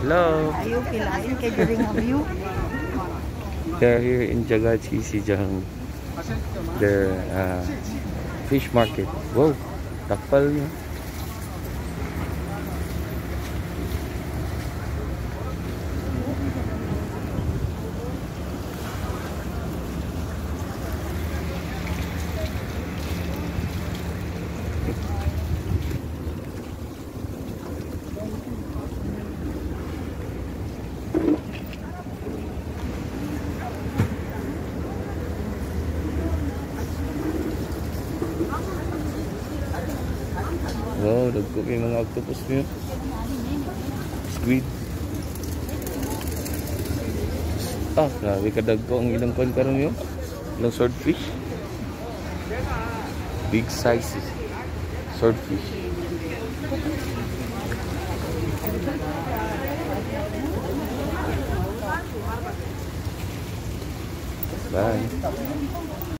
Hello. Ayaw kilain kay diri nga view. They're here in Jagachi Sijang. The fish market. Wow, takpal niya. Wow, dagko kay mga octopus niyo. Squid. Grabe ka dagko ang ilang kon karon niyo. Ilang swordfish. Big sizes. Swordfish. Bye.